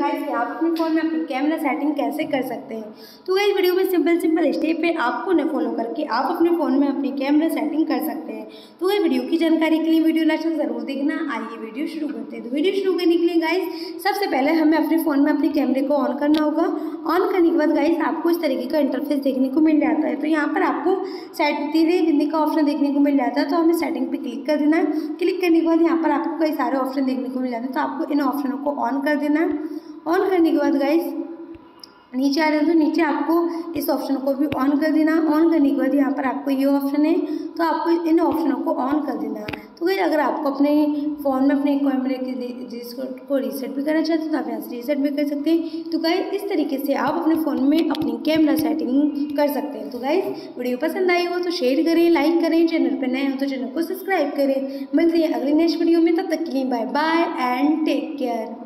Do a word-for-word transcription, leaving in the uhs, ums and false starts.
Guys कि आप अपने फ़ोन में अपनी कैमरा सेटिंग कैसे कर सकते हैं। तो गाइस वीडियो में सिंपल सिंपल स्टेप है, आपको न फॉलो करके आप अपने फ़ोन में अपनी कैमरा सेटिंग कर सकते हैं। तो गाइस वीडियो की जानकारी के लिए वीडियो लास्ट तक ज़रूर देखना। आइए वीडियो शुरू करते हैं। तो वीडियो शुरू करने के लिए गाइस सबसे पहले हमें अपने फ़ोन में अपने कैमरे को ऑन करना होगा। ऑन करने के बाद गाइस आपको इस तरीके का इंटरफेस देखने को मिल जाता है। तो यहाँ पर आपको सेट तीसरे बिंदी का ऑप्शन देखने को मिल जाता है। तो हमें सेटिंग पे क्लिक कर देना है। क्लिक करने के बाद यहाँ पर आपको कई सारे ऑप्शन देखने को मिल जाते हैं। तो आपको इन ऑप्शनों को ऑन कर देना है। ऑन करने के बाद गाइस नीचे आ जाए तो नीचे आपको इस ऑप्शन को भी ऑन कर देना। ऑन करने के बाद यहाँ पर आपको ये ऑप्शन है, तो आपको इन ऑप्शनों को ऑन कर देना है। तो गाइस अगर आपको अपने फ़ोन में अपने कैमरे के जिसको को रीसेट भी करना चाहते हैं तो आप यहाँ से रीसेट भी कर सकते हैं। तो गाइस इस तरीके से आप अपने फ़ोन में अपनी कैमरा सेटिंग कर सकते हैं। तो गाइस वीडियो पसंद आई हो तो शेयर करें, लाइक करें, चैनल पर नए हो तो चैनल को सब्सक्राइब करें। मिलते हैं अगली नेक्स्ट वीडियो में, तब तक के लिए bye bye and take care.